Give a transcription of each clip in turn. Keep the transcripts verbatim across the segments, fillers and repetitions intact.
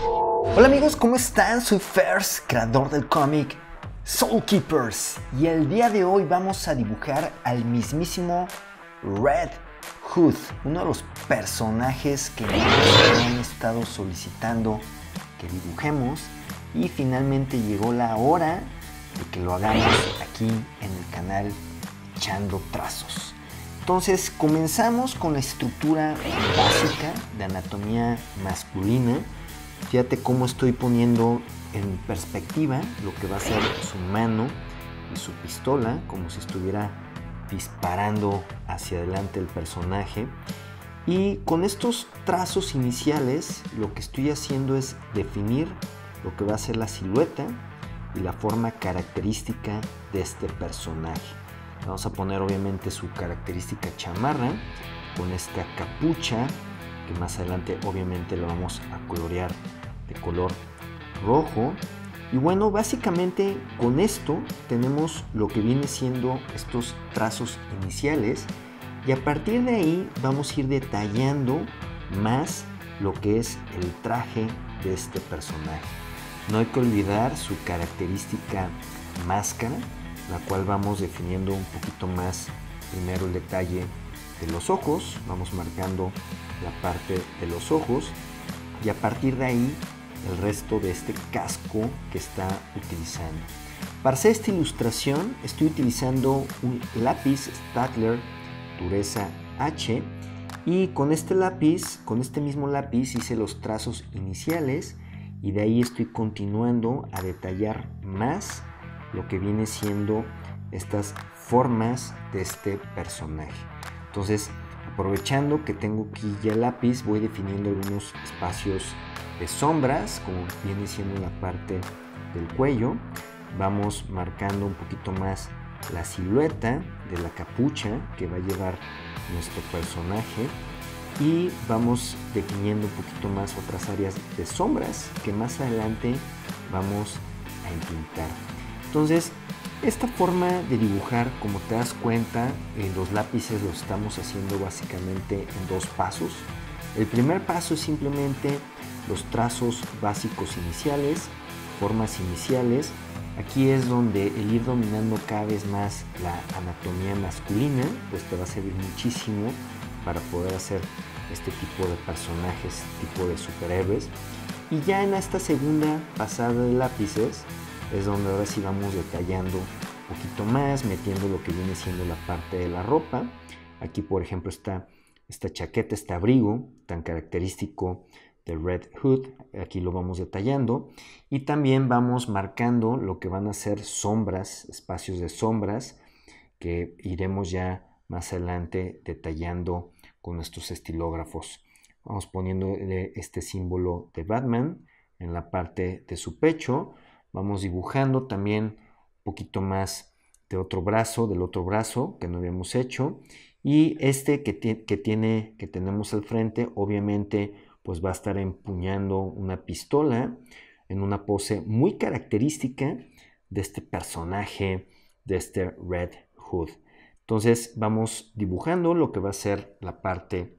Hola amigos, ¿cómo están? Soy Fers, creador del cómic Soul Keepers, y el día de hoy vamos a dibujar al mismísimo Red Hood, uno de los personajes que nos han estado solicitando que dibujemos, y finalmente llegó la hora de que lo hagamos aquí en el canal Echando Trazos. Entonces comenzamos con la estructura básica de anatomía masculina. Fíjate cómo estoy poniendo en perspectiva lo que va a ser su mano y su pistola, como si estuviera disparando hacia adelante el personaje. Y con estos trazos iniciales lo que estoy haciendo es definir lo que va a ser la silueta y la forma característica de este personaje. Vamos a poner obviamente su característica chamarra con esta capucha, que más adelante obviamente lo vamos a colorear de color rojo. Y bueno, básicamente con esto tenemos lo que viene siendo estos trazos iniciales, y a partir de ahí vamos a ir detallando más lo que es el traje de este personaje. No hay que olvidar su característica máscara, la cual vamos definiendo un poquito más. Primero el detalle de los ojos, vamos marcando la parte de los ojos, y a partir de ahí el resto de este casco que está utilizando. Para hacer esta ilustración estoy utilizando un lápiz Staedtler dureza H, y con este lápiz, con este mismo lápiz hice los trazos iniciales, y de ahí estoy continuando a detallar más lo que viene siendo estas formas de este personaje. Entonces, aprovechando que tengo aquí ya el lápiz, voy definiendo algunos espacios de sombras, como viene siendo la parte del cuello. Vamos marcando un poquito más la silueta de la capucha que va a llevar nuestro personaje, y vamos definiendo un poquito más otras áreas de sombras que más adelante vamos a entintar. Entonces, esta forma de dibujar, como te das cuenta, eh, los lápices los estamos haciendo básicamente en dos pasos. El primer paso es simplemente los trazos básicos iniciales, formas iniciales. Aquí es donde el ir dominando cada vez más la anatomía masculina pues te va a servir muchísimo para poder hacer este tipo de personajes, tipo de superhéroes. Y ya en esta segunda pasada de lápices es donde ahora sí vamos detallando un poquito más, metiendo lo que viene siendo la parte de la ropa. Aquí por ejemplo está esta chaqueta, este abrigo tan característico del Red Hood, aquí lo vamos detallando, y también vamos marcando lo que van a ser sombras, espacios de sombras, que iremos ya más adelante detallando con nuestros estilógrafos. Vamos poniendo este símbolo de Batman en la parte de su pecho. Vamos dibujando también un poquito más de otro brazo, del otro brazo que no habíamos hecho, y este que, que tiene, que tenemos al frente, obviamente pues va a estar empuñando una pistola en una pose muy característica de este personaje, de este Red Hood. Entonces vamos dibujando lo que va a ser la parte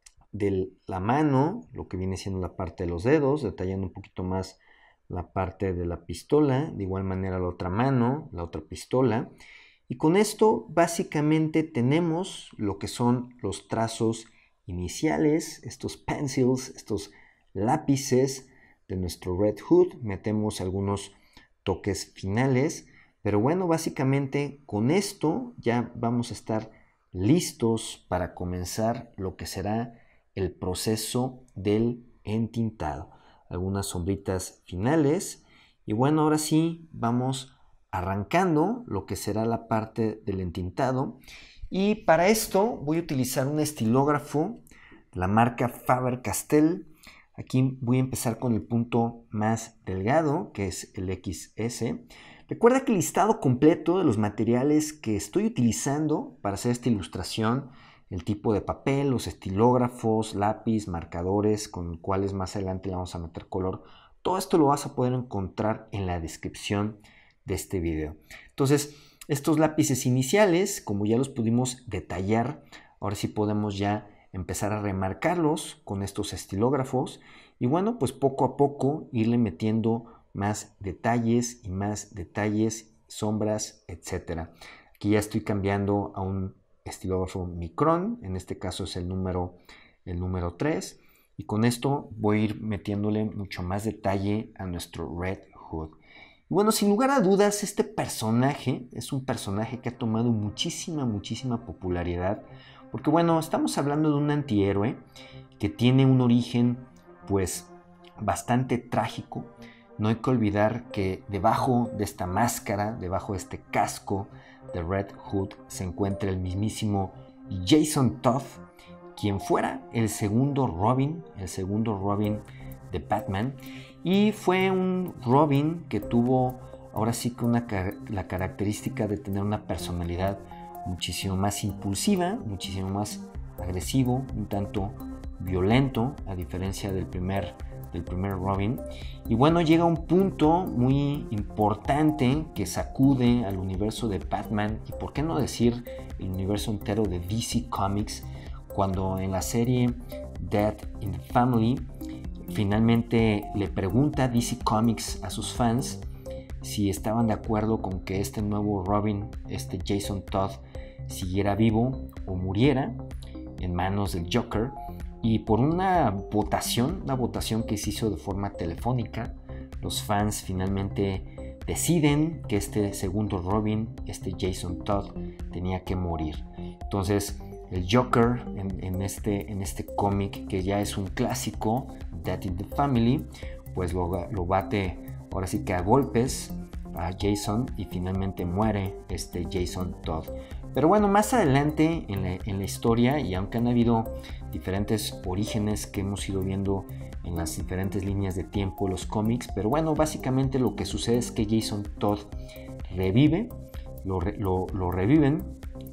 de la mano, lo que viene siendo la parte de los dedos, detallando un poquito más la parte de la pistola, de igual manera la otra mano, la otra pistola. Y con esto básicamente tenemos lo que son los trazos iniciales, estos pencils, estos lápices de nuestro Red Hood. Metemos algunos toques finales, pero bueno, básicamente con esto ya vamos a estar listos para comenzar lo que será el proceso del entintado. Algunas sombritas finales, y bueno, ahora sí vamos arrancando lo que será la parte del entintado. Y para esto voy a utilizar un estilógrafo de la marca Faber-Castell. Aquí voy a empezar con el punto más delgado, que es el equis ese. Recuerda que el listado completo de los materiales que estoy utilizando para hacer esta ilustración, el tipo de papel, los estilógrafos, lápiz, marcadores con cuales más adelante le vamos a meter color, todo esto lo vas a poder encontrar en la descripción de este video. Entonces, estos lápices iniciales, como ya los pudimos detallar, ahora sí podemos ya empezar a remarcarlos con estos estilógrafos y bueno, pues poco a poco irle metiendo más detalles y más detalles, sombras, etcétera. Aquí ya estoy cambiando a un estilógrafo Micron, en este caso es el número, el número tres, y con esto voy a ir metiéndole mucho más detalle a nuestro Red Hood. Y bueno, sin lugar a dudas, este personaje es un personaje que ha tomado muchísima, muchísima popularidad, porque bueno, estamos hablando de un antihéroe que tiene un origen pues bastante trágico. No hay que olvidar que debajo de esta máscara, debajo de este casco de Red Hood, se encuentra el mismísimo Jason Todd, quien fuera el segundo Robin, el segundo Robin de Batman, y fue un Robin que tuvo ahora sí que una, la característica de tener una personalidad muchísimo más impulsiva, muchísimo más agresivo, un tanto violento, a diferencia del primer, del primer Robin. Y bueno, llega un punto muy importante que sacude al universo de Batman y por qué no decir el universo entero de D C Comics, cuando en la serie Death in the Family finalmente le pregunta D C Comics a sus fans si estaban de acuerdo con que este nuevo Robin, este Jason Todd, siguiera vivo o muriera en manos del Joker. Y por una votación, una votación que se hizo de forma telefónica, los fans finalmente deciden que este segundo Robin, este Jason Todd, tenía que morir. Entonces el Joker en, en este, en este cómic, que ya es un clásico, Death in the Family, pues lo, lo bate ahora sí que a golpes a Jason y finalmente muere este Jason Todd. Pero bueno, más adelante en la, en la historia, y aunque han habido diferentes orígenes que hemos ido viendo en las diferentes líneas de tiempo de los cómics, pero bueno, básicamente lo que sucede es que Jason Todd revive, lo, lo, lo reviven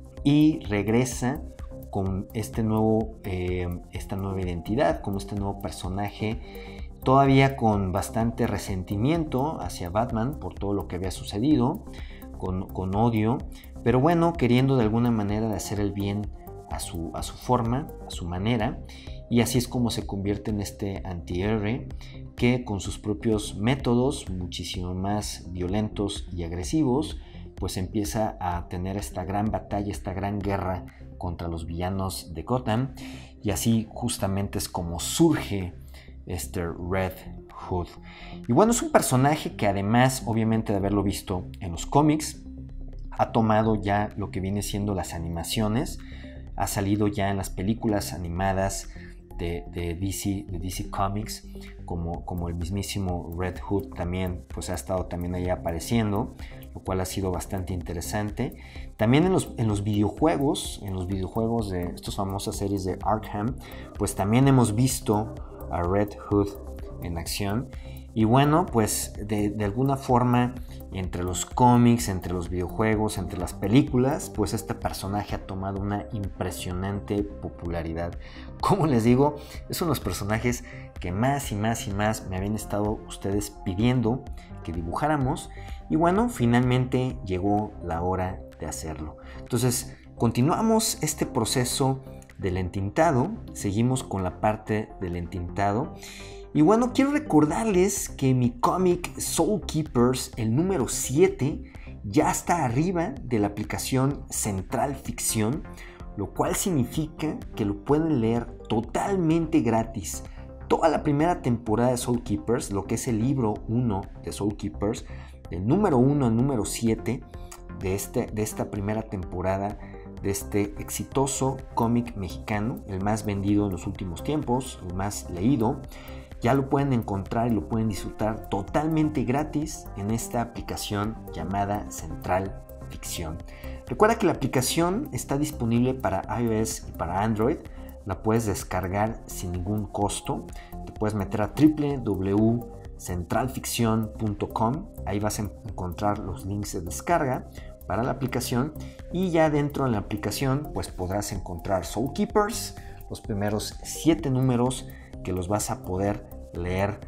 y regresa con este nuevo, eh, esta nueva identidad, con este nuevo personaje, todavía con bastante resentimiento hacia Batman por todo lo que había sucedido, con, con odio, pero bueno, queriendo de alguna manera de hacer el bien a su, a su forma, a su manera, y así es como se convierte en este antihéroe que con sus propios métodos muchísimo más violentos y agresivos, pues empieza a tener esta gran batalla, esta gran guerra contra los villanos de Gotham, y así justamente es como surge este Red Hood. Y bueno, es un personaje que además, obviamente de haberlo visto en los cómics, ha tomado ya lo que viene siendo las animaciones, ha salido ya en las películas animadas de, de, D C, de D C Comics, como, como el mismísimo Red Hood también, pues ha estado también ahí apareciendo, lo cual ha sido bastante interesante. También en los, en los videojuegos, en los videojuegos de estas famosas series de Arkham, pues también hemos visto a Red Hood en acción. Y bueno, pues de, de alguna forma, entre los cómics, entre los videojuegos, entre las películas, pues este personaje ha tomado una impresionante popularidad. Como les digo, es uno de los personajes que más y más y más me habían estado ustedes pidiendo que dibujáramos. Y bueno, finalmente llegó la hora de hacerlo. Entonces, continuamos este proceso del entintado, seguimos con la parte del entintado. Y bueno, quiero recordarles que mi cómic Soul Keepers, el número siete, ya está arriba de la aplicación Central Ficción, lo cual significa que lo pueden leer totalmente gratis. Toda la primera temporada de Soul Keepers, lo que es el libro uno de Soul Keepers, del número uno al número siete de, este, de esta primera temporada, de este exitoso cómic mexicano, el más vendido en los últimos tiempos, el más leído. Ya lo pueden encontrar y lo pueden disfrutar totalmente gratis en esta aplicación llamada Central Ficción. Recuerda que la aplicación está disponible para iOS y para Android. La puedes descargar sin ningún costo. Te puedes meter a doble u doble u doble u punto central ficción punto com. Ahí vas a encontrar los links de descarga para la aplicación, y ya dentro de la aplicación pues podrás encontrar Soul Keepers, los primeros siete números que los vas a poder leer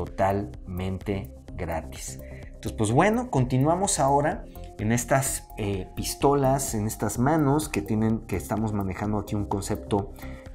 totalmente gratis. Entonces, pues bueno, continuamos ahora en estas eh, pistolas, en estas manos que tienen, que estamos manejando aquí un concepto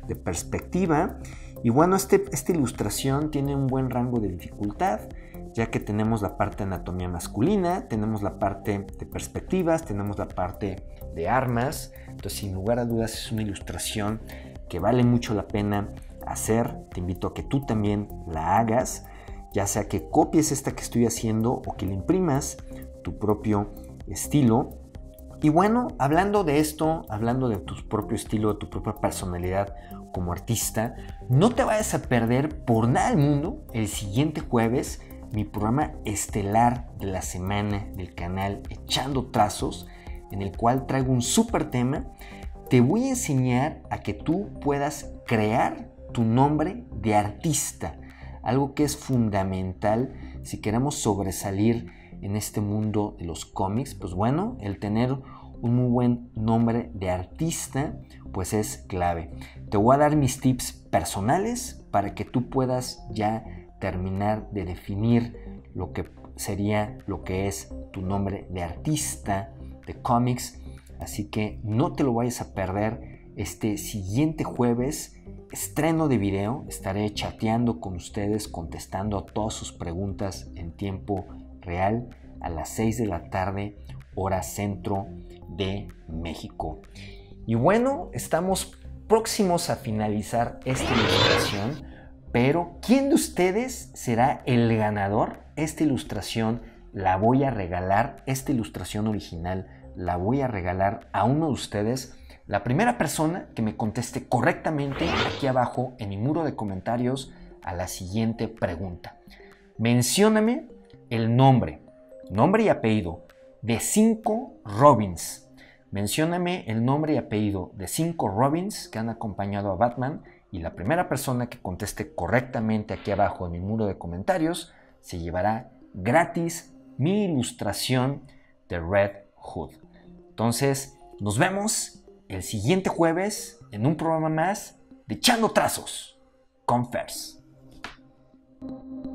de perspectiva. Y bueno, este, esta ilustración tiene un buen rango de dificultad, ya que tenemos la parte de anatomía masculina, tenemos la parte de perspectivas, tenemos la parte de armas. Entonces, sin lugar a dudas, es una ilustración que vale mucho la pena hacer. Te invito a que tú también la hagas, ya sea que copies esta que estoy haciendo o que le imprimas tu propio estilo. Y bueno, hablando de esto, hablando de tu propio estilo, de tu propia personalidad como artista, no te vayas a perder por nada del mundo el siguiente jueves mi programa estelar de la semana del canal Echando Trazos, en el cual traigo un súper tema. Te voy a enseñar a que tú puedas crear tu nombre de artista, algo que es fundamental si queremos sobresalir en este mundo de los cómics. Pues bueno, el tener un muy buen nombre de artista pues es clave. Te voy a dar mis tips personales para que tú puedas ya terminar de definir lo que sería lo que es tu nombre de artista de cómics. Así que no te lo vayas a perder este siguiente jueves. Estreno de video, estaré chateando con ustedes, contestando a todas sus preguntas en tiempo real a las seis de la tarde, hora centro de México. Y bueno, estamos próximos a finalizar esta ilustración, pero ¿quién de ustedes será el ganador? Esta ilustración la voy a regalar, esta ilustración original la voy a regalar a uno de ustedes. La primera persona que me conteste correctamente aquí abajo en mi muro de comentarios a la siguiente pregunta. Mencióname el nombre, nombre y apellido de cinco Robins. Mencióname el nombre y apellido de cinco Robins que han acompañado a Batman, y la primera persona que conteste correctamente aquí abajo en mi muro de comentarios se llevará gratis mi ilustración de Red Hood. Entonces, nos vemos el siguiente jueves en un programa más de Echando Trazos con Fers.